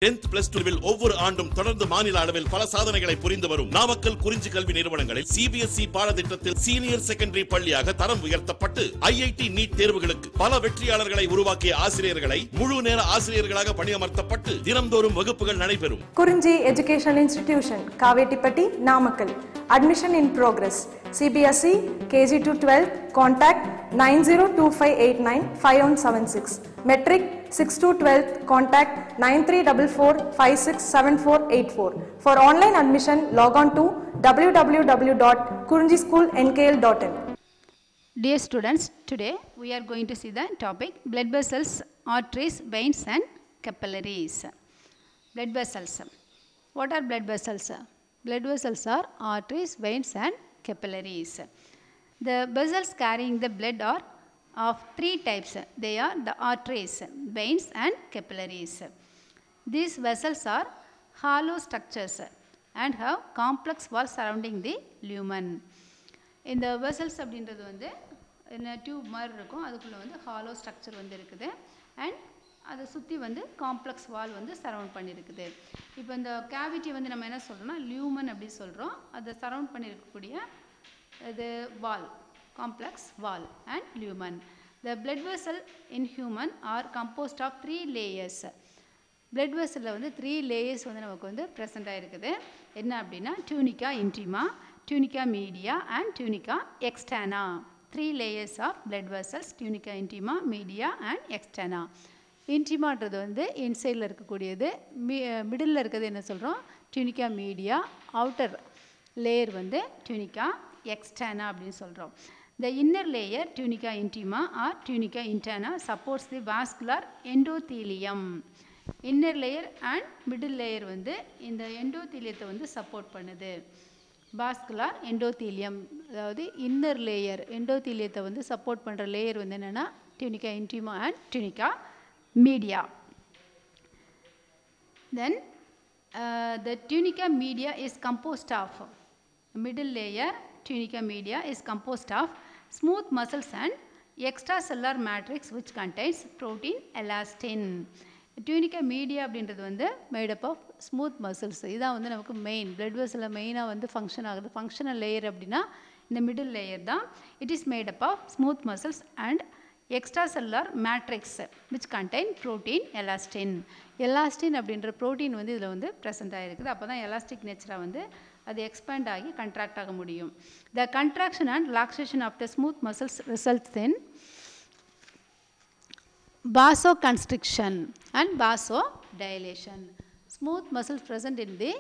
10th plus 2 ஒவ்வொரு ஆண்டும் தொடர்ந்து மாநில அளவில் பல சாதனைகளை புரிந்து வரும் நாமக்கல் குறிஞ்சி கல்வி நிறுவனங்களில் CBSE பாடத்திட்டத்தில் சீனியர் செகண்டரி பள்ளியாக தரம் உயர்த்தப்பட்டு IIT நீட் தேர்வுகளுக்கு பல வெற்றியாளர்களை உருவாக்கிய ஆசிரியர்களை முழு நேர ஆசிரியர்களாக பணியமர்த்தப்பட்டு தினம்தோறும் வகுப்புகள் நடைபெறும். Kurinji educational institution Kavettipatti Namakkal. Admission in progress. CBSE KG to 12 contact 9025895176. Metric 6 to 12 contact 9344567484. For online admission log on to www.kurinjischoolnkl.in. Dear students, today we are going to see the topic blood vessels, arteries, veins and capillaries. Blood vessels. What are blood vessels? Blood vessels are arteries, veins and capillaries. The vessels carrying the blood are of three types. They are the arteries, veins and capillaries. These vessels are hollow structures and have complex walls surrounding the lumen. இந்த vessels அப்படின்றது வந்து என்ன tube மாதிரி இருக்கும், அதுக்குள்ளே வந்து hollow structure வந்து இருக்குது அண்ட் அதை சுற்றி வந்து காம்ப்ளெக்ஸ் வால் வந்து சரவுண்ட் பண்ணியிருக்குது. இப்போ இந்த கேவிட்டி வந்து நம்ம என்ன சொல்கிறோம்னா லியூமன் அப்படி சொல்கிறோம். அதை சரவுண்ட் பண்ணியிருக்கக்கூடிய இது wall, complex wall and lumen. The blood vessel in human are composed of 3 layers. Blood வெசலில் வந்து 3 லேயர்ஸ் வந்து நமக்கு வந்து ப்ரெசென்ட் ஆகிருக்குது. என்ன அப்படின்னா tunica intima, tunica media and tunica externa. 3 layers of blood vessels, tunica intima, media and externa. இன்டிமான்றது வந்து இன்சைடில் இருக்கக்கூடியது, மிடில் இருக்கிறது என்ன சொல்கிறோம் tunica media, அவுட்டர் லேயர் வந்து tunica externa அப்படின்னு சொல்கிறோம். The inner layer tunica intima or tunica interna supports the vascular endothelium. Inner layer and middle layer வந்து இந்த எண்டோதீலியத்தை வந்து சப்போர்ட் பண்ணுது. வாஸ்குலர் எண்டோதீலியம், அதாவது இன்னர் லேயர் எண்டோதீலியத்தை வந்து சப்போர்ட் பண்ணுற லேயர் வந்து என்னென்னா tunica intima and tunica media. Then the tunica media is composed of, middle layer tunica media is composed of smooth muscles and extracellular matrix which contains protein elastin. tunica media அப்படின்றது வந்து made up of smooth muscles. இதான் வந்து நமக்கு main blood வெசலில் மெயினாக வந்து function ஆகுது. Functional layer அப்படின்னா இந்த மிடில் லேயர் தான். It is made up of smooth muscles and extracellular matrix which contain protein elastin. Elastin அப்படின்ற ப்ரோட்டீன் வந்து இதில் வந்து ப்ரெசென்ட் ஆகிருக்குது. அப்போ தான் எலாஸ்டிக் நேச்சராக வந்து அது எக்ஸ்பேண்ட் ஆகி கண்ட்ராக்ட் ஆக முடியும். The contraction and relaxation of the smooth muscles results in vasoconstriction and vasodilation. Smooth muscles present in the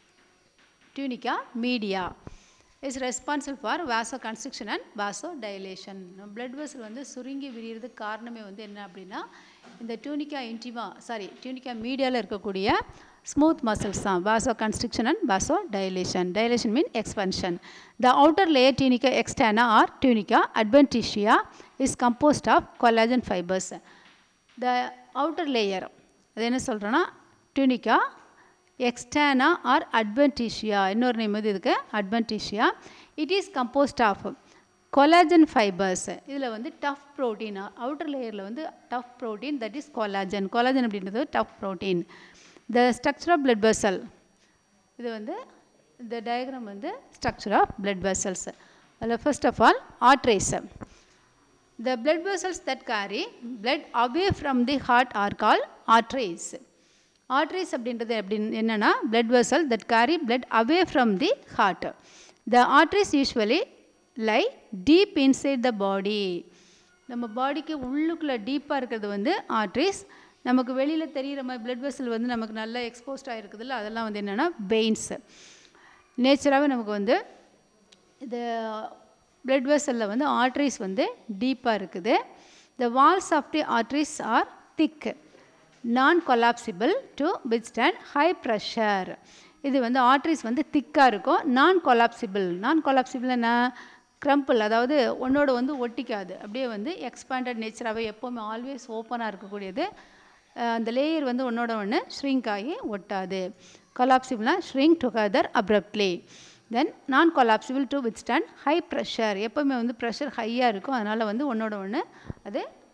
tunica media is responsible for vasoconstriction and vasodilation. Blood vessel வந்து சுருங்கி விரியறதுக்கு காரணமே வந்து என்ன அப்படின்னா இந்த tunica intima tunica mediaல இருக்கக்கூடிய smooth muscles தான். vasoconstriction and vasodilation. Dilation mean expansion. The outer layer tunica externa or tunica adventitia is composed of collagen fibers. The outer layer அது என்ன சொல்கிறோன்னா tunica externa or adventitia, இன்னொரு name வந்து இதுக்கு adventitia. It is composed of collagen fibers. இதில் வந்து tough protein, outer layerல வந்து tough protein, that is collagen. collagen அப்படின்றது tough protein. The structure of blood vessel, இது வந்து இந்த diagram வந்து structure of blood vessels. அதில் first of all arteries. The blood vessels that carry blood away from the heart are called arteries. Arteries அப்படின்றது என்னன்னா blood vessel that carry blood away from the heart. The arteries usually lie deep inside the body. நம்ம பாடிக்கு உள்ளுக்குள்ளே டீப்பாக இருக்கிறது வந்து arteries. நமக்கு வெளியில் தெரிகிற மாதிரி blood vessel வந்து நமக்கு நல்லா எக்ஸ்போஸ்ட் ஆகிருக்குதுல்ல, அதெல்லாம் வந்து என்னென்னா வெயின்ஸ். நேச்சராகவே நமக்கு வந்து இது blood vessel வந்து arteries வந்து டீப்பாக இருக்குது. The walls of the arteries are thick, non-collapsible to withstand high pressure. இது வந்து arteries வந்து திக்காக இருக்கும். non-collapsible என்ன க்ரம்பிள், அதாவது ஒன்னோட வந்து ஒட்டிக்காது, அப்படியே வந்து எக்ஸ்பேண்டட் நேச்சராகவே எப்போவுமே ஆல்வேஸ் ஓப்பனாக இருக்கக்கூடியது. அந்த லேயர் வந்து ஒன்னோட ஒன்று ஷ்ரிங்க் ஆகி ஒட்டாது. கொலாப்சிபிள்னா shrink together abruptly. Then non collapsible to withstand high pressure, எப்போவுமே வந்து ப்ரெஷர் ஹையாக இருக்கும், அதனால் வந்து ஒன்றோட ஒன்று அது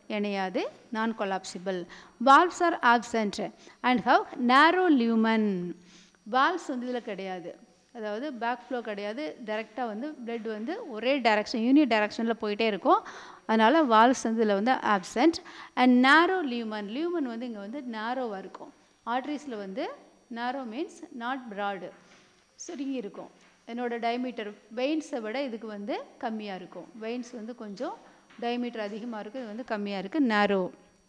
இணையாது, non collapsible. Valves are absent and have narrow lumen. Valves வந்து இதில் கிடையாது, அதாவது பேக் ஃப்ளோ கிடையாது, டைரெக்டாக வந்து பிளட் வந்து ஒரே டைரக்ஷன் யூனி டைரக்ஷனில் போயிட்டே இருக்கும். அதனால் வால்வ்ஸ் வந்து இதில் வந்து ஆப்சென்ட். அண்ட் நேரோ லியூமன், லியூமன் வந்து இங்கே வந்து நேரோவாக இருக்கும். ஆர்ட்ரிஸில் வந்து நேரோ மீன்ஸ் நாட் ப்ராடு, சுருங்கி இருக்கும். என்னோட டயமீட்டர் வெயின்ஸை விட இதுக்கு வந்து கம்மியாக இருக்கும். வெயின்ஸ் வந்து கொஞ்சம் டயமீட்டர் அதிகமாக இருக்குது, இது வந்து கம்மியாக இருக்குது, narrow.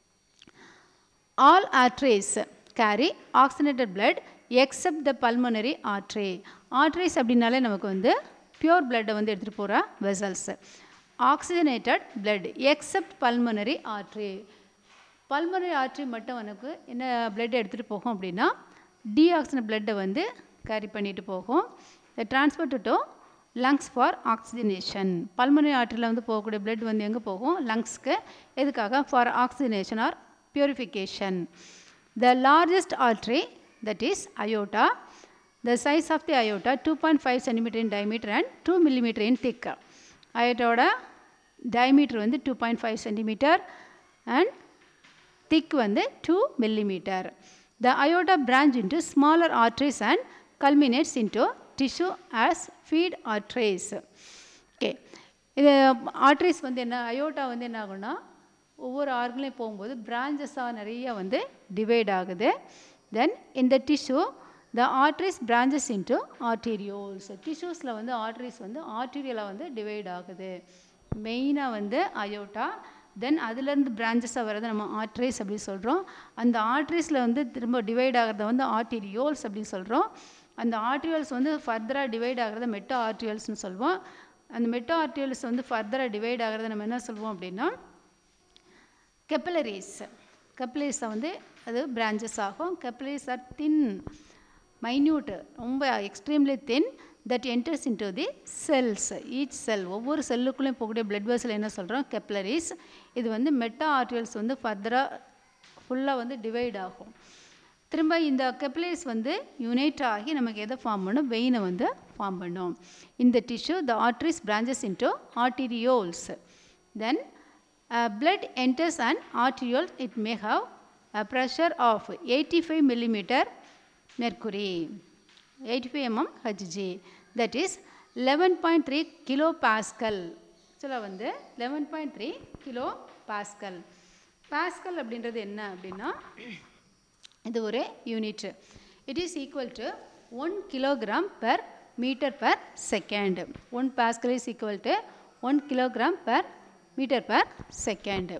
All arteries carry oxygenated blood except the pulmonary artery. Arteries அப்படின்னாலே நமக்கு வந்து பியூர் பிளட்டை வந்து எடுத்துகிட்டு போகிற vessels. Oxygenated blood except pulmonary artery. Pulmonary artery மட்டும் எனக்கு என்ன பிளட் எடுத்துகிட்டு போகும் அப்படின்னா டீஆக்சிஜன் பிளட்டை வந்து கேரி பண்ணிட்டு போகும். Transport to lungs for oxygenation. Pulmonary ஆர்ட்ரியில் வந்து போகக்கூடிய பிளட் வந்து எங்கே போகும்? லங்ஸ்க்கு. எதுக்காக? For oxygenation or purification. The largest artery that is aorta. The size of the aorta 2.5 cm in diameter and 2 mm in thick. Aorta diameter வந்து 2.5 cm and thick வந்து 2 mm. The aorta branch into smaller arteries and culminates into tissue as feed arteries. Okay, இது arteries வந்து என்ன, aorta வந்து என்ன ஆகும்னா ஒவ்வொரு ஆர்கன்லையும் போகும்போது பிரான்ச்சஸாக நிறைய வந்து டிவைட் ஆகுது. Then in the tissue the arteries branches into arterioles. டிஷ்யூஸில் வந்து ஆர்ட்ரிஸ் வந்து ஆர்டீரியலாக வந்து டிவைட் ஆகுது. மெயினாக வந்து அயோட்டா, தென் அதுலேருந்து பிரான்ச்சஸாக வர்றதை நம்ம ஆர்ட்ரிஸ் அப்படின்னு சொல்கிறோம். அந்த ஆர்ட்ரிஸில் வந்து திரும்ப டிவைட் ஆகிறத வந்து ஆர்டீரியோல்ஸ் அப்படின்னு சொல்கிறோம். அந்த ஆர்டீரியோல்ஸ் வந்து ஃபர்தராக டிவைட் ஆகிறத மெட்டா ஆர்டீரியோல்ஸ்னு சொல்லுவோம். அந்த மெட்டா ஆர்டீரியோல்ஸ் வந்து ஃபர்தராக டிவைட் ஆகிறத நம்ம என்ன சொல்லுவோம் அப்படின்னா கெப்பலரிஸ். கெப்பலரிஸை வந்து அது பிரான்ச்சஸ் ஆகும். கெப்பலரிஸ் ஆர் தின், மைன்யூட், ரொம்ப extremely thin, that enters into the cells. Each cell, ஒவ்வொரு செல்லுக்குள்ளேயும் போகக்கூடிய பிளட் வெசல் என்ன சொல்கிறோம்? கெப்பலரிஸ். இது வந்து மெட்டா ஆர்டீரியல்ஸ் வந்து ஃபர்தராக ஃபுல்லாக வந்து டிவைட் ஆகும். திரும்ப இந்த கெப்பலரிஸ் வந்து யுனைட் ஆகி நமக்கு எதை ஃபார்ம் பண்ணும்? வெயினை வந்து ஃபார்ம் பண்ணும். இந்த tissue the arteries branches into arterioles. Then blood enters an arteriole. It may have a pressure of 85 mm mercury, 85 mm Hg, that is 11.3 kilopascal. சொல்ல வந்து 11.3 kilopascal. பாஸ்கல் அப்படின்றது என்ன அப்படின்னா இது ஒரு unit. It is equal to 1 kilogram per meter per second. 1 pascal is equal to 1 kilogram per meter per second.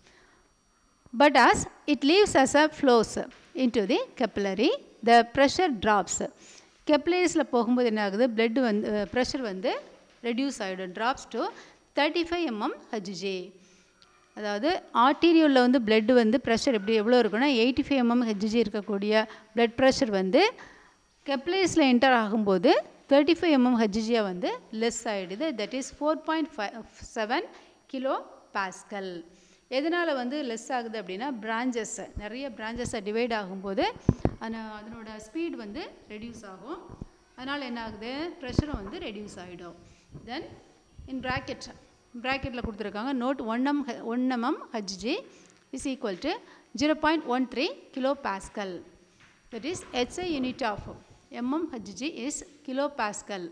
But as it leaves as a flows into the capillary, the pressure drops. Capillaries போகும்போது என்ன ஆகுது? blood வந்து pressure வந்து reduce ஆகிடும், drops to 35 mm Hg. அதாவது ஆர்டீரியோவில் வந்து blood வந்து pressure எப்படி எவ்வளோ இருக்குன்னா 85 mm Hg இருக்கக்கூடிய blood pressure வந்து capillaries என்டர் ஆகும்போது 35 mm Hg வந்து லெஸ் ஆகிடுது. That is 4.7 kilopascal. எதனால் வந்து லெஸ் ஆகுது அப்படின்னா பிரான்ச்சஸ், நிறைய பிரான்ச்சஸை டிவைட் ஆகும்போது அதனோட ஸ்பீட் வந்து ரெடியூஸ் ஆகும். அதனால் என்ன ஆகுது? ப்ரெஷரும் வந்து ரெடியூஸ் ஆகிடும். தென் இன் ப்ராக்கெட்டில் கொடுத்துருக்காங்க note 1 mm Hg is equal to 0.13 kilopascal. That is SI unit of mm Hg is kilopascal,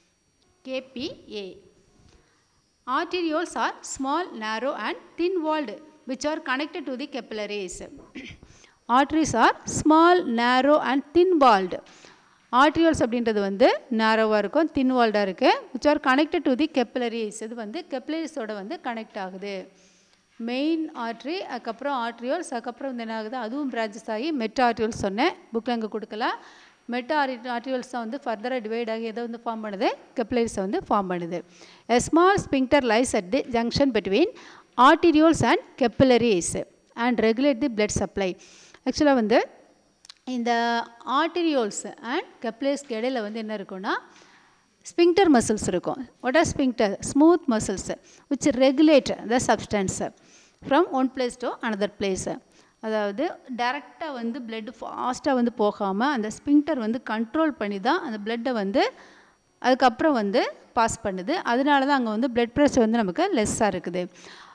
kPa. Arterioles are small, narrow and thin-walled which are connected to the capillaries. Arteries are small, narrow and thin-walled. Arterioles அப்படின்றது வந்து narrow-ஆக இருக்கும், thin-walled-ஆக இருக்குது, which are connected to the capillaries. இது வந்து capillaries-ஓட வந்து connect ஆகுது. Main artery, அதுக்கப்புறம் ஆர்ட்ரியோல்ஸ், அதுக்கப்புறம் வந்து என்ன ஆகுது? அதுவும் பிரான்ச்சஸ் ஆகி மெட்டா ஆர்ட்ரியோல்ஸ் சொன்னேன், புக்கில் அங்கே கொடுக்கலாம். மெட்டா ஆர்டிரியோல்ஸ் தான் வந்து ஃபர்தராக டிவைட் ஆகி எதை வந்து ஃபார்ம் பண்ணுது? கெப்லரிஸை வந்து ஃபார்ம் பண்ணுது. A small sphincter lies at the junction between arterioles and capillaries and regulate the blood supply. ஆக்சுவலாக வந்து இந்த ஆர்டிரியோல்ஸ் அண்ட் கெப்லரிஸ்க்கு இடையில் வந்து என்ன இருக்குன்னா ஸ்பிங்டர் மசில்ஸ் இருக்கும். What are sphincter? Smooth muscles which regulate the substance from one place to another place. அதாவது டைரெக்டாக வந்து பிளட்டு ஃபாஸ்ட்டாக வந்து போகாமல் அந்த ஸ்பிங்டர் வந்து கண்ட்ரோல் பண்ணி தான் அந்த பிளட்டை வந்து அதுக்கப்புறம் வந்து பாஸ் பண்ணுது. அதனால தான் அங்கே வந்து பிளட் ப்ரெஷர் வந்து நமக்கு லெஸ்ஸாக இருக்குது.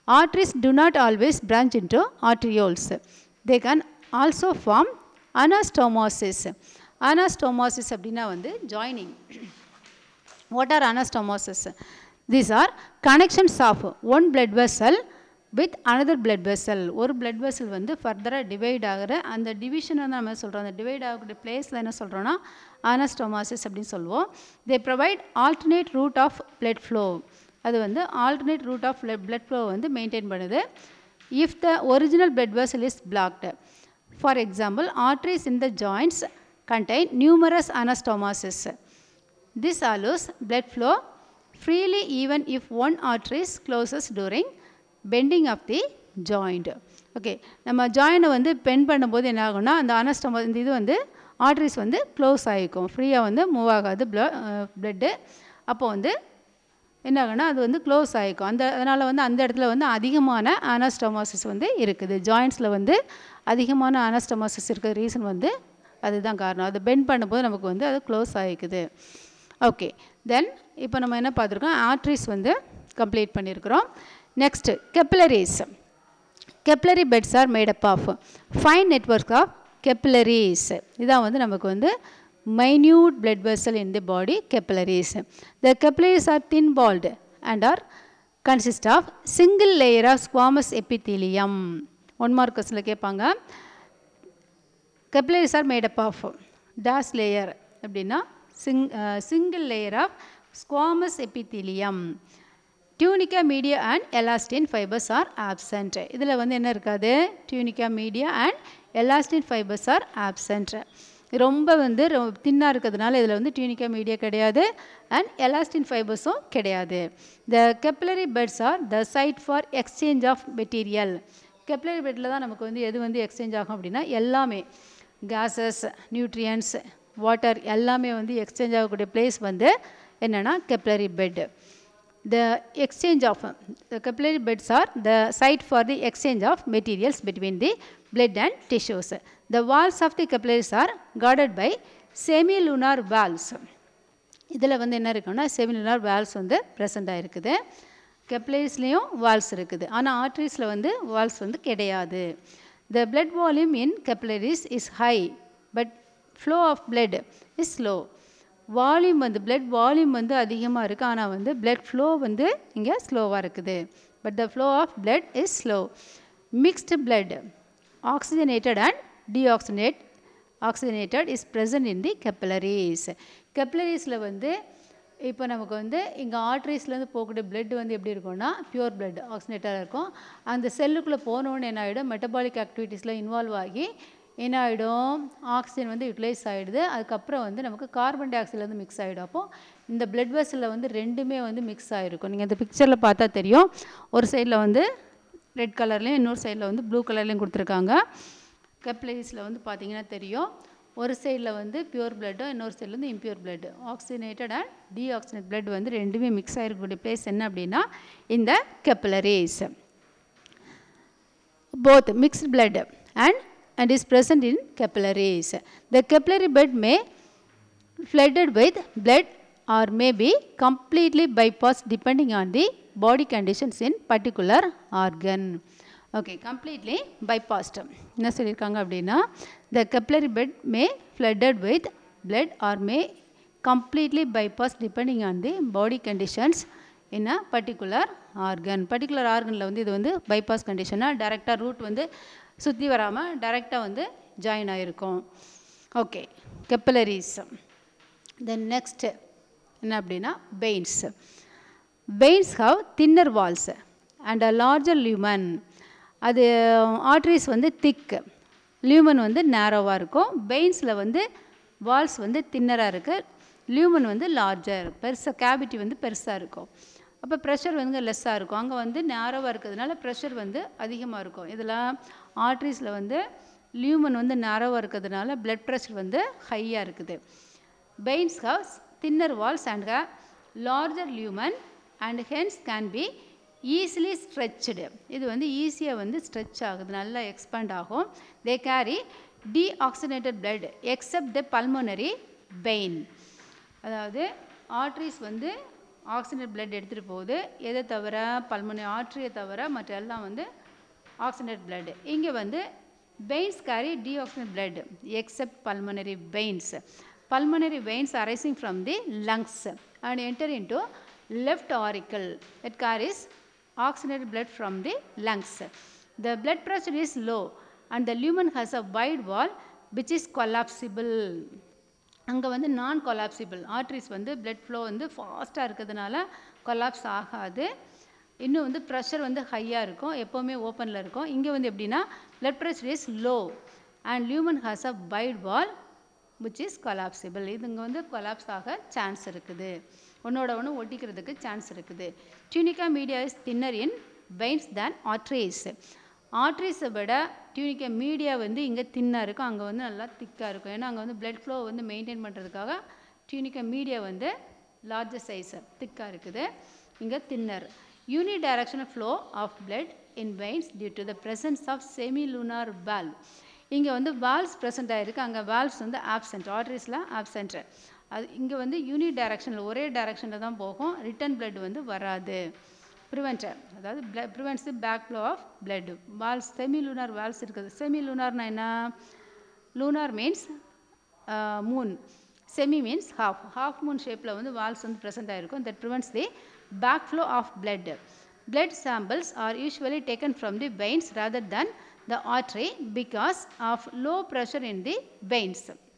Arteries do not always branch into arterioles. They can also form anastomosis. Anastomosis அப்படின்னா வந்து joining. What are anastomosis? These are connections of one blood vessel with another blood vessel. ஒரு blood vessel வந்து ஃபர்தராக divide ஆகிற அந்த டிவிஷனை தான் நம்ம சொல்கிறோம். அந்த டிவைட் ஆகக்கூடிய பிளேஸில் என்ன சொல்கிறோன்னா அனஸ்டோமாசிஸ் அப்படின்னு சொல்லுவோம். They provide alternate route of blood flow. அது வந்து alternate route of blood flow வந்து மெயின்டைன் பண்ணுது. If the original blood vessel is blocked. For example, arteries in the joints contain numerous anastomosis. This allows blood flow freely even if one artery closes during bending of the joint. ஓகே, நம்ம ஜாயினை வந்து bend பண்ணும்போது என்ன ஆகும்னா அந்த அனஸ்டோமா இந்த இது வந்து ஆர்ட்ரிஸ் வந்து க்ளோஸ் ஆகிக்கும், ஃப்ரீயாக வந்து மூவ் ஆகாது பிளட்டு. அப்போ வந்து என்ன ஆகுனா அது வந்து க்ளோஸ் ஆகிக்கும். அதனால் வந்து அந்த இடத்துல வந்து அதிகமான அனஸ்டோமாசிஸ் வந்து இருக்குது. ஜாயின்ஸில் வந்து அதிகமான அனஸ்டோமாசிஸ் இருக்கிற ரீசன் வந்து அதுதான் காரணம். அது பெண்ட் பண்ணும்போது நமக்கு வந்து அது க்ளோஸ் ஆகிக்குது. ஓகே, தென் இப்போ நம்ம என்ன பார்த்துருக்கோம், ஆர்ட்ரிஸ் வந்து கம்ப்ளீட் பண்ணியிருக்கிறோம். Next capillaries. Capillary beds are made up of fine network of capillaries. இதான் வந்து நமக்கு வந்து minute blood vessel in the body, capillaries. The capillaries are thin walled and are consist of single layer of squamous epithelium. One more question கேட்பாங்க. Capillaries are made up of dash layer அப்படின்னா single layer of squamous epithelium. Tunica media and elastin fibers are absent. இதில் வந்து என்ன இருக்காது, tunica media and elastin fibers are absent. ரொம்ப வந்து தின்னாக இருக்கிறதுனால இதில் வந்து டியூனிக்கா மீடியா கிடையாது அண்ட் எலாஸ்டின் ஃபைபர்ஸும் கிடையாது. The capillary beds are the site for exchange of material. Capillary பெட்டில் தான் நமக்கு வந்து எது வந்து எக்ஸ்சேஞ்ச் ஆகும் அப்படின்னா எல்லாமே கேஸஸ், நியூட்ரியன்ஸ், வாட்டர் எல்லாமே வந்து எக்ஸ்சேஞ்ச் ஆகக்கூடிய பிளேஸ் வந்து என்னென்னா capillary bed. The exchange of the capillary beds are the site for the exchange of materials between the blood and tissues. The walls of the capillaries are guarded by semilunar valves. இதில் வந்து என்ன இருக்குன்னா semilunar valves வந்து present ஆகிருக்குது. கெப்லரிஸ்லேயும் Waals இருக்குது, ஆனால் ஆர்ட்ரிஸில் வந்து Waals வந்து கிடையாது. The blood volume in capillaries is high but flow of blood is slow. Volume வந்து பிளட் வால்யூம் வந்து அதிகமாக இருக்குது, ஆனால் வந்து பிளட் ஃப்ளோ வந்து இங்கே ஸ்லோவாக இருக்குது. But the flow of blood is slow. Mixed blood oxygenated and oxygenated is present in the capillaries. கெப்லரிஸில் வந்து இப்போ நமக்கு வந்து இங்கே ஆர்ட்ரிஸ்லேருந்து போகக்கூடிய பிளட் வந்து எப்படி இருக்கும்னா பியூர் பிளட் ஆக்சிஜனேட்டடாக இருக்கும். அந்த செல்லுக்குள்ளே போனோன்னு என்ன ஆகிடும், மெட்டபாலிக் ஆக்டிவிட்டீஸில் இன்வால்வ் ஆகி என்ன ஆகிடும், ஆக்சிஜன் வந்து யூட்டிலைஸ் ஆகிடுது. அதுக்கப்புறம் வந்து நமக்கு கார்பன் டை ஆக்சைடு வந்து மிக்ஸ் ஆகிடும். அப்போது இந்த பிளட் வெசலில் வந்து ரெண்டுமே வந்து மிக்ஸ் ஆகிருக்கும். நீங்கள் இந்த பிக்சரில் பார்த்தா தெரியும், ஒரு சைடில் வந்து ரெட் கலர்லேயும் இன்னொரு சைடில் வந்து ப்ளூ கலர்லேயும் கொடுத்துருக்காங்க. கெப்லரிஸில் வந்து பார்த்தீங்கன்னா தெரியும், ஒரு சைடில் வந்து பியூர் பிளட்டும் இன்னொரு சைடில் வந்து impure blood, oxygenated and deoxygenate blood வந்து ரெண்டுமே மிக்ஸ் ஆகிருக்கக்கூடிய பிளேஸ் என்ன அப்படின்னா இந்த capillaries. Both mixed blood and is present in capillaries. The capillary bed may flooded with blood or may be completely bypassed depending on the body conditions in particular organ. Okay, completely bypassed. என்ன சொல்லியிருக்காங்க அப்படின்னா the capillary bed may flooded with blood or may completely bypassed depending on the body conditions in a particular organ. Particular ஆர்கனில் வந்து இது வந்து bypass கண்டிஷனாக டைரெக்டாக root வந்து சுற்றி வராமல் டைரெக்டாக வந்து ஜாயின் ஆகிருக்கும். ஓகே, கெப்லரிஸ். தென் நெக்ஸ்ட் என்ன அப்படின்னா veins. Veins have thinner walls and a larger lumen. அது ஆர்ட்ரிஸ் வந்து திக், லியூமன் வந்து நேரோவாக இருக்கும். வெயின்ஸில் வந்து வால்ஸ் வந்து தின்னராக இருக்குது, லியூமன் வந்து லார்ஜர் பெருசாக, கேவிட்டி வந்து பெருசாக இருக்கும். அப்போ ப்ரெஷர் வந்து லெஸ்ஸாக இருக்கும். அங்கே வந்து நேரோவாக இருக்கிறதுனால ப்ரெஷர் வந்து அதிகமாக இருக்கும். இதில் ஆர்ட்ரிஸில் வந்து லியூமன் வந்து நேரோவாக இருக்கிறதுனால பிளட் ப்ரெஷர் வந்து ஹையாக இருக்குது. Veins have thinner walls and have larger lumen and hence can be easily stretched. இது வந்து ஈஸியாக வந்து ஸ்ட்ரெச் ஆகுது, நல்லா எக்ஸ்பேண்ட் ஆகும். They carry deoxygenated blood except the pulmonary vein. அதாவது ஆர்ட்ரிஸ் வந்து ஆக்சிஜனேட் பிளட் எடுத்துகிட்டு போகுது. எதை தவிர பல்மனரி ஆர்ட்ரியை தவிர மற்ற எல்லாம் வந்து ஆக்சிஜனேட் பிளட். இங்கே வந்து veins carry deoxygenated blood except pulmonary veins. Pulmonary veins arising from the lungs and enter into left auricle that carries oxygenated blood from the lungs. The blood pressure is low and the lumen has a wide wall which is collapsible. அங்கே வந்து non collapsible arteries வந்து blood flow வந்து ஃபாஸ்ட்டாக இருக்கிறதுனால collapse ஆகாது. இன்னும் வந்து pressure வந்து ஹையாக இருக்கும், எப்போவுமே ஓப்பனில் இருக்கும். இங்கே வந்து எப்படின்னா blood pressure is low and lumen has a wide wall which is collapsible. இதுங்க வந்து கொலாப்ஸ் ஆக சான்ஸ் இருக்குது, ஒன்றோட ஒன்று ஒட்டிக்கிறதுக்கு சான்ஸ் இருக்குது. Tunica media is thinner in veins than arteries. ஆர்ட்ரீஸை விட டியூனிகா மீடியா வந்து இங்கே தின்னாக இருக்கும், அங்கே வந்து நல்லா திக்காக இருக்கும். ஏன்னா அங்கே வந்து பிளட் ஃப்ளோ வந்து மெயின்டைன் பண்ணுறதுக்காக டியூனிகா மீடியா வந்து லார்ஜர் சைஸ் திக்காக இருக்குது, இங்கே thinner. Unidirectional flow of blood in veins due to the presence of semilunar valve. இங்கே வந்து வால்வ்ஸ் ப்ரெசென்ட் ஆகிருக்கு, அங்கே வால்வ்ஸ் வந்து ஆப்சென்ட், ஆர்ட்ரிஸில் ஆப்சென்ட். அது இங்கே வந்து யூனிடைரக்ஷனில் ஒரே டைரக்ஷனில் தான் போகும், ரிட்டன் பிளட் வந்து வராது. ப்ரிவென்டர் அதாவது prevents the back flow of blood. Valves semilunar valves இருக்குது. செமிலூனார்னா என்ன? Lunar means moon, semi means half. Half moon ஷேப்பில் வந்து வால்வ்ஸ் வந்து ப்ரெசென்ட் ஆகிருக்கும். That prevents the backflow of blood. Blood samples are usually taken from the veins rather than the artery because of low pressure in the veins.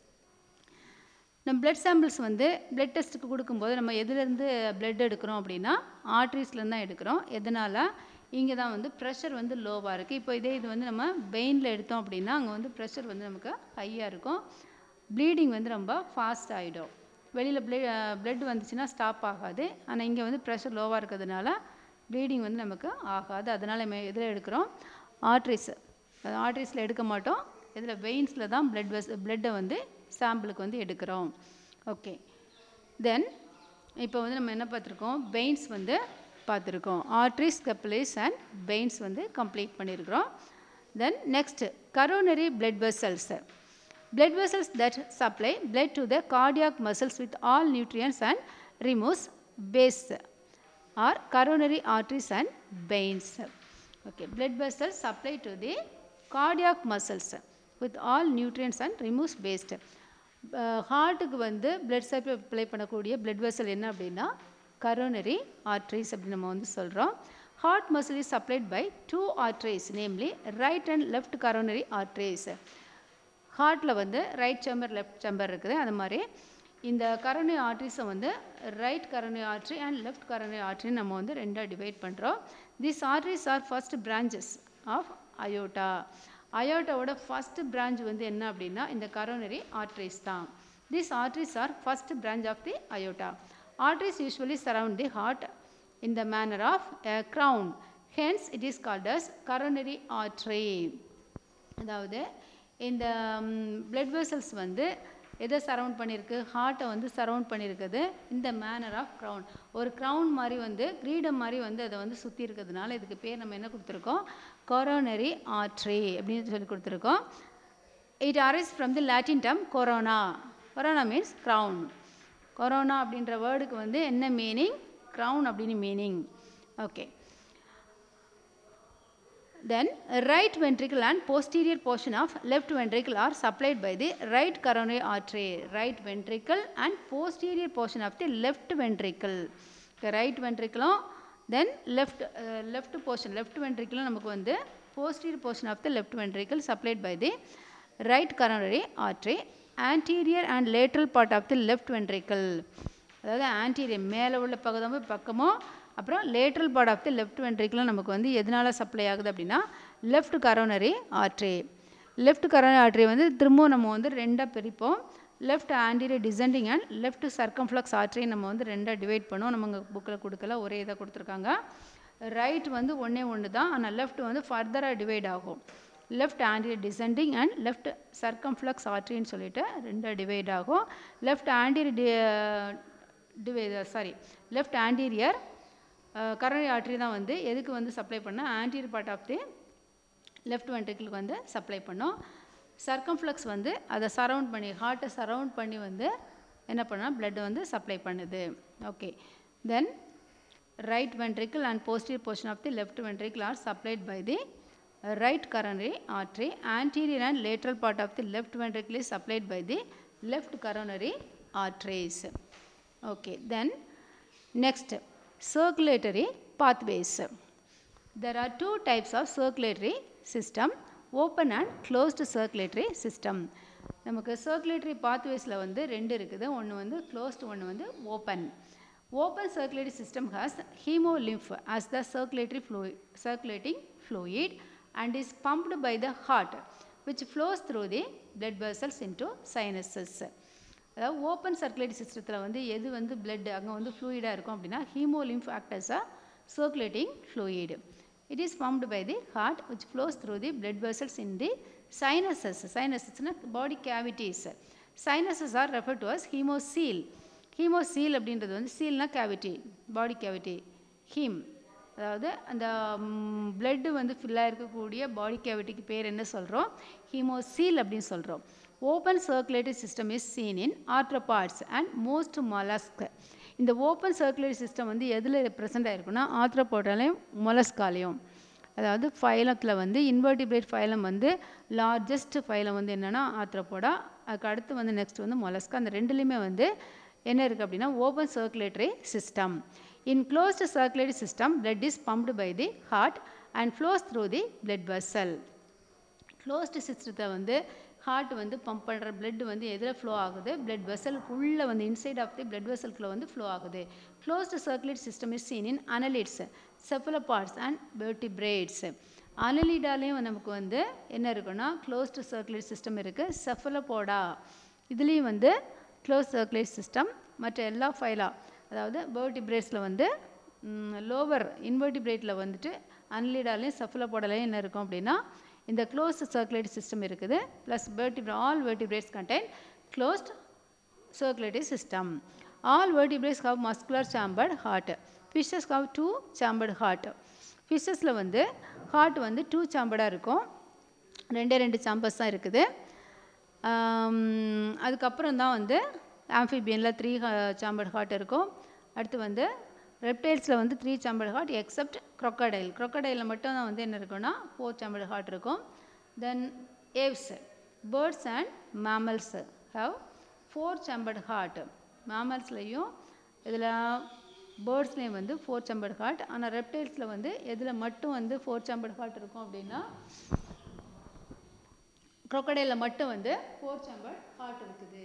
நம்ம blood samples வந்து blood டெஸ்ட்டுக்கு கொடுக்கும்போது நம்ம எதுலேருந்து blood எடுக்கிறோம் அப்படின்னா ஆர்ட்ரிஸ்லேருந்து தான் எடுக்கிறோம். எதனால்? இங்கே தான் வந்து ப்ரெஷர் வந்து லோவாக இருக்குது. இப்போ இது வந்து நம்ம வெயினில் எடுத்தோம் அப்படின்னா அங்கே வந்து ப்ரெஷர் வந்து நமக்கு ஹையாக இருக்கும், ப்ளீடிங் வந்து ரொம்ப ஃபாஸ்ட் ஆகிடும். வெளியில் பிளட் வந்துச்சுன்னா ஸ்டாப் ஆகாது, ஆனால் இங்கே வந்து ப்ரெஷர் லோவாக இருக்கிறதுனால ப்ளீடிங் வந்து நமக்கு ஆகாது. அதனால் நம்ம எதில் எடுக்கிறோம்? ஆர்ட்ரிஸ். ஆர்ட்ரிஸில் எடுக்க மாட்டோம், இதில் வெயின்ஸில் தான் பிளட்டை வந்து சாம்பிளுக்கு வந்து எடுக்கிறோம். ஓகே, தென் இப்போ வந்து நம்ம என்ன பார்த்துருக்கோம்? வெயின்ஸ் வந்து பார்த்துருக்கோம். ஆர்ட்ரிஸ், கேபிலரிஸ் அண்ட் வெயின்ஸ் வந்து கம்ப்ளீட் பண்ணியிருக்கிறோம். Then next coronary blood vessels. Blood vessels that supply blood to the cardiac muscles with all nutrients and removes waste are coronary arteries and veins. Okay, blood vessels supply to the cardiac muscles with all nutrients and removes waste. ஹார்ட்டுக்கு வந்து blood supply பண்ணக்கூடிய blood vessel என்ன அப்படின்னா coronary arteries அப்படின்னு நம்ம வந்து சொல்கிறோம். Heart muscle is supplied by 2 arteries, namely right and left coronary arteries. ஹார்ட்டில் வந்து ரைட் சேம்பர் லெஃப்ட் சேம்பர் இருக்குது. அது மாதிரி இந்த கரோனரி ஆர்ட்ரிஸை வந்து right coronary artery and left coronary ஆர்ட்ரின்னு நம்ம வந்து ரெண்டாக டிவைட் பண்ணுறோம். This arteries are first branches of aorta. அயோட்டாவோட ஃபஸ்ட் பிரான்ச் வந்து என்ன அப்படின்னா இந்த கரோனரி ஆர்ட்ரிஸ் தான். This arteries are first branch of the aorta. Arteries usually surround the heart in the manner of a crown. Hence it is called as coronary artery. அதாவது இந்த blood vessels வந்து எதை surround பண்ணியிருக்கு? ஹார்ட்டை வந்து surround பண்ணியிருக்குது இந்த மேனர் ஆஃப் க்ரௌன். ஒரு க்ரௌன் மாதிரி வந்து கிரீடம் மாதிரி வந்து அதை வந்து சுற்றி இருக்கிறதுனால இதுக்கு பேர் நம்ம என்ன கொடுத்துருக்கோம்? கொரோனரி ஆர்ட்ரி அப்படின்னு சொல்லி கொடுத்துருக்கோம். It arise from the Latin term corona. Corona means crown. கொரோனா அப்படின்ற வேர்டுக்கு வந்து என்ன மீனிங்? க்ரௌன் அப்படின்னு meaning. Okay, then right ventricle and posterior portion of left ventricle are supplied by the right coronary artery. Right ventricle and posterior portion of the left ventricle. Okay, right ventricle then left portion, left ventricle நமக்கு வந்து posterior portion of the left ventricle supplied by the right coronary artery. Anterior and lateral part of the left ventricle, அதாவது anterior மேலே உள்ள பக்கமோ அப்புறம் lateral part of the left ventricle நமக்கு வந்து எதனால் சப்ளை ஆகுது அப்படின்னா left coronary artery. Left coronary artery வந்து திரும்பவும் நம்ம வந்து ரெண்டாக பிரிப்போம். Left anterior descending and left circumflex artery நம்ம வந்து ரெண்டாக டிவைட் பண்ணுவோம். நம்ம இங்கே புக்கில் கொடுக்கல, ஒரே இதாக கொடுத்துருக்காங்க. ரைட் வந்து ஒன்று தான், ஆனால் லெஃப்ட் வந்து ஃபர்தராக டிவைட் ஆகும். Left anterior descending and left circumflex ஆர்ட்ரின்னு சொல்லிட்டு ரெண்டாக டிவைட் ஆகும். லெஃப்ட் ஆன்டீரியர் கரோனரி ஆர்ட்ரி தான் வந்து எதுக்கு வந்து சப்ளை பண்ணால் anterior part of the left வென்ட்ரிக்கிளுக்கு வந்து சப்ளை பண்ணோம். சர்க்கம்ஃப்ளக்ஸ் வந்து அதை சரவுண்ட் பண்ணி ஹார்ட்டை சரவுண்ட் பண்ணி வந்து என்ன பண்ணால் பிளட் வந்து சப்ளை பண்ணுது. Okay, then right ventricle and posterior portion of the left ventricle are supplied by the right coronary artery. Anterior and lateral part of the left ventricle is supplied by the left coronary arteries. Okay, then next, circulatory pathways. There are two types of circulatory system, open and closed circulatory system. நமக்கு circulatory pathwaysல வந்து ரெண்டு இருக்குது, ஒன்று வந்து closed, ஒன்று வந்து open. Open circulatory system has hemolymph as the circulating fluid and is pumped by the heart, which flows through the blood vessels into sinuses. அதாவது ஓப்பன் சர்க்குலேட்டரி சிஸ்டத்தில் வந்து எது வந்து பிளட் அங்கே வந்து ஃப்ளூயிடாக இருக்கும் அப்படின்னா hemolymph act as a circulating fluid. It is pumped by the heart, which flows through the blood vessels in the sinuses. Sinuses na body cavities. Sinuses are referred to as hemocoel. Hemocoel அப்படின்றது வந்து சீல்னா cavity, body cavity. Heme அதாவது அந்த blood வந்து ஃபில்லாக இருக்கக்கூடிய பாடி கேவிட்டிக்கு பேர் என்ன சொல்கிறோம்? ஹீமோசீல் அப்படின்னு சொல்கிறோம். Open circulatory system is seen in arthropods and most mollusc. இந்த ஓப்பன் சர்க்குலேட்டரி சிஸ்டம் வந்து எதில் ப்ரெசென்ட் ஆகிருக்குன்னா ஆர்த்ரோபாடாலையும் மொலஸ்காலையும். அதாவது ஃபைலத்தில் வந்து இன்வெர்டிபிரேட் ஃபைலம் வந்து லார்ஜஸ்ட் ஃபைலம் வந்து என்னென்னா ஆர்த்ரோபோடா, அதுக்கு அடுத்து வந்து நெக்ஸ்ட் வந்து மொலஸ்கா. அந்த ரெண்டுலேயுமே வந்து என்ன இருக்குது அப்படின்னா open circulatory system. In closed circulatory system, blood is pumped by the heart and flows through the blood vessel. Closed system வந்து ஹார்ட் வந்து பம்ப் பண்ணுற பிளட் வந்து எதில் ஃப்ளோ ஆகுது? பிளட் வெசலுக்குள்ளே வந்து இன்சைட் ஆஃப் தி பிளட் வெசலுக்குள்ளே வந்து ஃப்ளோ ஆகுது. Closed circulate system is seen in annelids, cephalopods and vertebrates. அனலிடாலேயும் நமக்கு வந்து என்ன இருக்குன்னா க்ளோஸ்டு சர்க்குலேட் சிஸ்டம் இருக்குது. செஃபலோபோடா இதுலேயும் வந்து க்ளோஸ் சர்க்குலேட் சிஸ்டம். மற்ற எல்லா ஃபைலா அதாவது வெர்டிபிரேட்ஸில் வந்து லோவர் இன்வெர்டிபிரேட்டில் வந்துட்டு அனலிடாலையும் செஃபலோபோடாலையும் என்ன இருக்கும் அப்படின்னா இந்த closed circulatory system இருக்குது. Plus all vertebrates contain closed circulatory system. All vertebrates have muscular chambered heart. Fishes have two chambered heart. Fishesல வந்து ஹார்ட் வந்து 2 சாம்பர்டாக இருக்கும், 2 சாம்பர்ஸ் தான் இருக்குது. அதுக்கப்புறம் தான் வந்து ஆம்ஃபிபியனில் 3 சாம்பர்ட் ஹார்ட் இருக்கும். அடுத்து வந்து ரெப்டைல்ஸில் வந்து 3 சாம்பர்ட் ஹார்ட் எக்ஸப்ட் crocodile. crocodileல மட்டும் தான் வந்து என்ன இருக்குன்னா 4 சாம்பர்ட் ஹார்ட் இருக்கும். Then Aves, birds and mammals have 4 chambered heart. மேமல்ஸ்லையும் இதில் பேர்ட்ஸ்லேயும் வந்து 4 சாம்பர்ட் ஹார்ட். ஆனால் ரெப்டைல்ஸில் வந்து எதில் மட்டும் வந்து 4 சாம்பர்ட் ஹார்ட் இருக்கும் அப்படின்னா crocodileல மட்டும் வந்து 4 சாம்பர்ட் ஹார்ட் இருக்குது.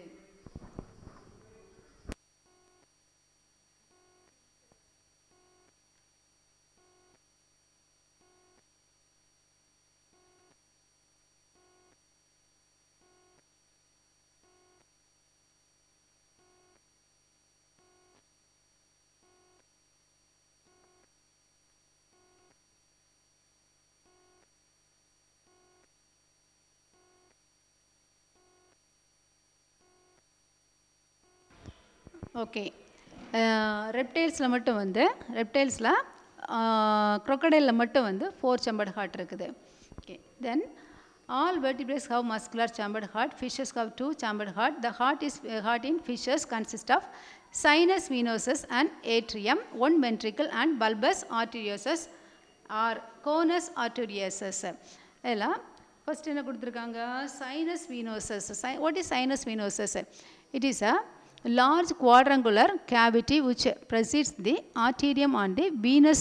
ஓகே, ரெப்டைல்ஸில் மட்டும் வந்து crocodileல மட்டும் வந்து 4 chambered heart இருக்குது. Okay, then all vertebrates have muscular chambered heart. Fishes have 2 chambered heart. The heart in fishes consists of sinus venosus and atrium, 1 ventricle and bulbous arteriosus or conus arteriosus. இதெல்லாம் first என்ன கொடுத்துருக்காங்க? sinus venosus. What is sinus venosus? It is a large quadrangular cavity which precedes the arterium on the venous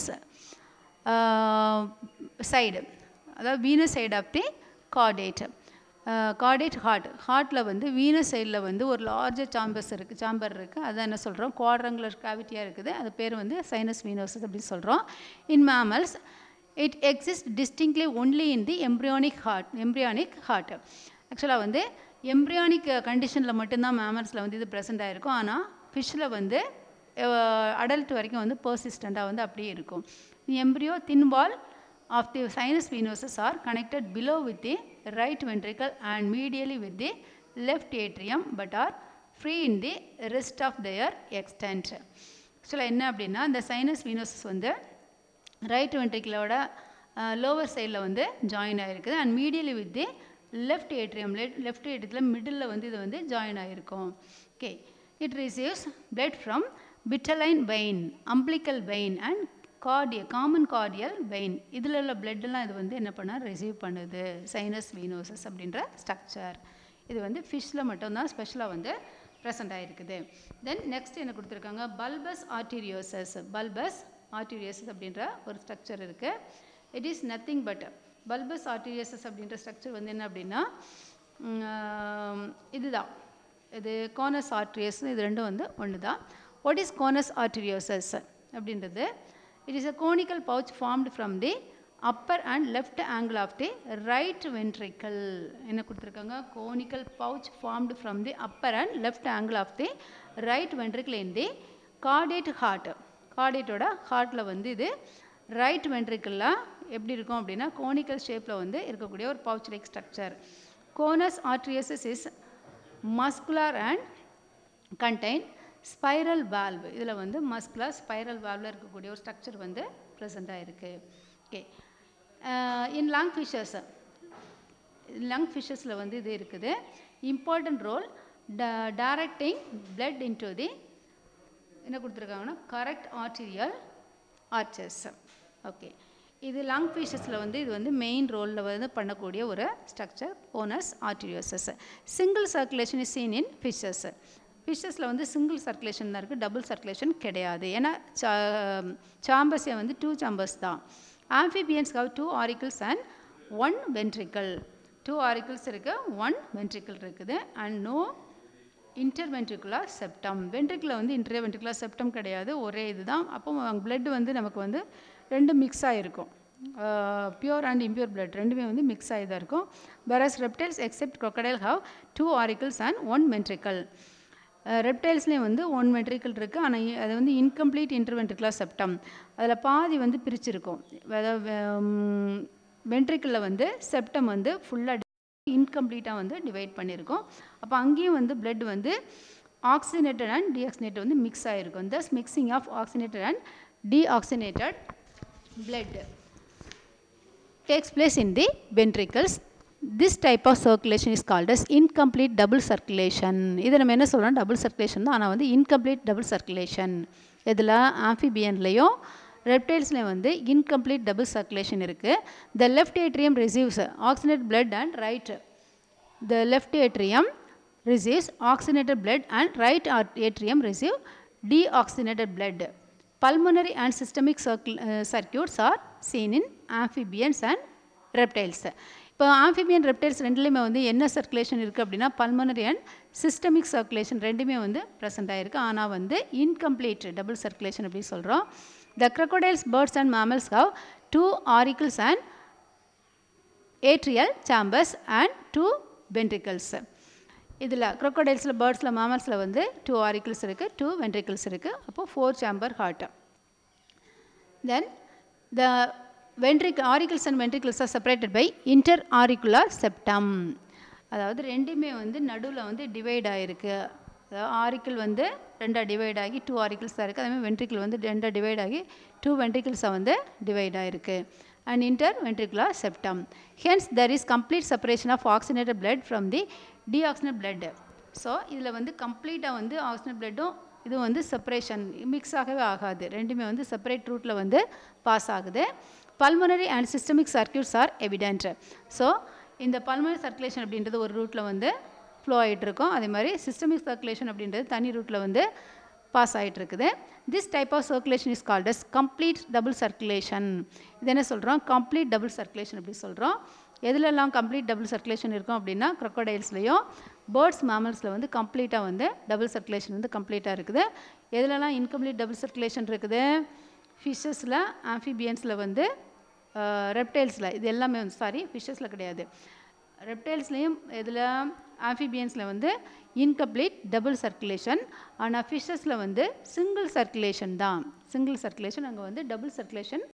side, அதாவது venous side of the caudate. caudate ஹார்ட்டில் வந்து Venus சைடில் வந்து ஒரு larger sambar இருக்குது. அதான் என்ன சொல்கிறோம்? குவாட்ரங்குலர் கேவிட்டியாக இருக்குது. அது பேர் வந்து சைனஸ் வீனோசஸ் அப்படின்னு சொல்கிறோம். In mammals it exist distinctly only in the embryonic heart. ஆக்சுவலாக வந்து எம்ப்ரியானிக் கண்டிஷனில் மட்டும்தான் மேமல்ஸில் வந்து இது ப்ரெசென்ட் ஆகிருக்கும். ஆனால் ஃபிஷ்ஷில் வந்து அடல்ட் வரைக்கும் வந்து பர்சிஸ்டண்ட்டாக வந்து அப்படியே இருக்கும். Embryo thin wall of the sinus venosus are connected below with the right ventricle and medially with the left atrium but are free in the rest of their extent. ஆக்சுவலாக என்ன அப்படின்னா இந்த சைனஸ் வீனோசஸ் வந்து ரைட் வென்ட்ரிக்கிளோட லோவர் சைடில் வந்து join ஆகிருக்குது and medially with the left ஏட்ரியத்தில் middle வந்து இது வந்து ஜாயின் ஆகிருக்கும். Okay, it receives blood from vitelline vein, umbilical vein and common cardinal vein. இதில் உள்ள பிளட்டெல்லாம் இது வந்து என்ன பண்ணால் ரிசீவ் பண்ணுது. சைனஸ் வீனோசஸ் அப்படின்ற ஸ்ட்ரக்சர் இது வந்து ஃபிஷ்ஷில் மட்டும்தான் ஸ்பெஷலாக வந்து ப்ரெசண்ட் ஆகிருக்குது. தென் நெக்ஸ்ட் என்ன கொடுத்துருக்காங்க, பல்பஸ் ஆர்டீரியோசஸ். பல்பஸ் ஆர்டீரியோசஸ் அப்படின்ற ஒரு ஸ்ட்ரக்சர் இருக்குது. It is nothing but bulbus arteriosus அப்படின்ற ஸ்ட்ரக்சர் வந்து என்ன அப்படின்னா இதுதான், இது கோனஸ் ஆர்டீரியஸ், இது ரெண்டும் வந்து ஒன்று தான். வாட் இஸ் கோனஸ் ஆர்டீரியோசஸ் அப்படின்றது, it is a conical pouch formed from the upper and left angle of the right ventricle. என்ன கொடுத்துருக்காங்க, conical pouch formed from the upper and left angle of the right ventricle in the caudate heart. கார்டேட்டோட ஹார்ட்டில் வந்து இது right வென்ட்ரிக்கிளில் எப்படி இருக்கும் அப்படின்னா conical ஷேப்பில் வந்து இருக்கக்கூடிய ஒரு pouch like structure. Conus arteriosus is muscular and contain spiral valve. இதில் வந்து மஸ்குலர் ஸ்பைரல் வால்வில் இருக்கக்கூடிய ஒரு ஸ்ட்ரக்சர் வந்து ப்ரெசண்ட்டாக இருக்குது. ஓகே, இன் லங் ஃபிஷஸில் வந்து இது இருக்குது. Important role directing blood into the என்ன கொடுத்துருக்காங்கன்னா கரெக்ட் ஆர்டீரியல் ஆர்ச்சஸ். ஓகே, இது லங் ஃபிஷஸில் வந்து இது வந்து மெயின் ரோலில் வந்து பண்ணக்கூடிய ஒரு structure conus arteriosus. Single circulation is seen in fishes. ஃபிஷஸில் வந்து சிங்கிள் சர்க்குலேஷன் தான் இருக்குது, டபுள் சர்க்குலேஷன் கிடையாது. ஏன்னா சாம்பஸே வந்து 2 சாம்பர்ஸ் தான். Amphibians have 2 auricles and 1 ventricle. 2 auricles இருக்குது, 1 வென்ட்ரிக்கல் இருக்குது. And no interventricular septum. Ventricle வந்து இன்டர்வென்ட்ரிகுலர் செப்டம் கிடையாது, ஒரே இது தான். அப்போ பிளட் வந்து நமக்கு வந்து ரெண்டும் மிக்ஸ் ஆகிருக்கும். பியூர் அண்ட் இம்பியூர் பிளட் ரெண்டுமே வந்து மிக்ஸ் ஆகி தான் இருக்கும். whereas reptiles except crocodile have 2 auricles and 1 ventricle. ரெப்டைல்ஸ்லேயும் வந்து 1 வென்ட்ரிக்கல் இருக்குது, ஆனால் அது வந்து இன்கம்ப்ளீட் இன்டர்வென்ட்ரிகுலர் செப்டம். அதில் பாதி வந்து பிரிச்சிருக்கும். அதாவது வென்ட்ரிக்கிளில் வந்து செப்டம் வந்து ஃபுல்லாக இன்கம்ப்ளீட்டாக வந்து டிவைட் பண்ணியிருக்கோம். அப்போ அங்கேயும் வந்து பிளட் வந்து ஆக்சிஜனேட்டட் அண்ட் டீஆக்சிஜனேட்டட் வந்து மிக்ஸ் ஆகிருக்கும். Thus mixing of oxygenated and deoxygenated blood takes place in the ventricles. This type of circulation is called as incomplete double circulation. இதை நம்ம என்ன சொல்கிறோம், டபுள் சர்க்குலேஷன் தான், ஆனால் வந்து இன்கம்ப்ளீட் டபுள் சர்க்குலேஷன். இதில் ஆம்ஃபிபியன்லேயும் ரெப்டைல்ஸ்லேயும் வந்து இன்கம்ப்ளீட் டபுள் சர்க்குலேஷன் இருக்குது. The left atrium receives oxygenate blood and right. The left atrium receives oxygenated blood and right atrium receive deoxygenated blood. Pulmonary and systemic circuits are seen in amphibians and reptiles. இப்போ amphibian reptiles ரெண்டுலேயுமே வந்து என்ன circulation இருக்குது அப்படின்னா pulmonary and systemic circulation ரெண்டுமே வந்து present ஆகிருக்கு. ஆனால் வந்து இன்கம்ப்ளீட் டபுள் சர்க்குலேஷன் அப்படி சொல்கிறோம். த crocodiles, birds and mammals have 2 auricles and atrial chambers and 2 ventricles. இதில் crocodilesல, பேர்ட்ஸில், mammals வந்து 2 auricles இருக்குது, 2 ventricles இருக்குது. அப்போது 4 chamber heart. Then the auricles and ventricles are separated by interauricular septum. அதாவது ரெண்டுமே வந்து நடுவில் வந்து டிவைட் ஆகிருக்கு. அதாவது ஆரிக்கிள் வந்து 2 டிவைட் ஆகி 2 ஆரிக்கிள்ஸ் தான் இருக்குது. அதேமாதிரி வென்ட்ரிக்கிள் வந்து 2 டிவைட் ஆகி 2 வென்ட்ரிக்கிள்ஸாக வந்து டிவைட் ஆகிருக்கு. And interventricular septum. Hence there is complete separation of oxygenated blood from the deoxygenated blood. So இதில் வந்து கம்ப்ளீட்டாக வந்து ஆக்சிஜனேட் பிளட்டும் இது வந்து செப்பரேஷன் மிக்ஸ் ஆகவே ஆகாது, ரெண்டுமே வந்து செப்பரேட் ரூட்டில் வந்து பாஸ் ஆகுது. Pulmonary and systemic circuits are evident. So இந்த பல்மனரி சர்க்குலேஷன் அப்படின்றது ஒரு ரூட்டில் வந்து ஃப்ளோ ஆகிட்டுருக்கும், அதே மாதிரி சிஸ்டமிக் சர்க்குலேஷன் அப்படின்றது தனி ரூட்டில் வந்து பாஸ் ஆகிட்டு இருக்குது. This type of circulation is called as complete double circulation. இது என்ன சொல்கிறோம், கம்ப்ளீட் டபுள் சர்க்குலேஷன் அப்படி சொல்கிறோம். எதுலெல்லாம் கம்ப்ளீட் டபுள் சர்க்குலேஷன் இருக்கும் அப்படின்னா crocodiles-லையும் பேர்ட்ஸ், மேமல்ஸில் வந்து கம்ப்ளீட்டாக வந்து டபுள் சர்க்குலேஷன் வந்து கம்ப்ளீட்டாக இருக்குது. எதுலலாம் இன்கம்ப்ளீட் டபுள் சர்க்குலேஷன் இருக்குது, ஃபிஷ்ஷஸில், ஆம்ஃபிபியன்ஸில் வந்து, ரெப்டைல்ஸில், இது எல்லாமே வந்து ஃபிஷ்ஷஸில் கிடையாது, ரெப்டைல்ஸ்லேயும் இதில் ஆம்ஃபிபியன்ஸில் வந்து இன்கம்ப்ளீட் டபுள் சர்க்குலேஷன். ஆனால் ஃபிஷ்ஷஸில் வந்து சிங்கிள் சர்க்குலேஷன் தான். சிங்கிள் சர்க்குலேஷன், அங்கே வந்து டபுள் சர்க்குலேஷன்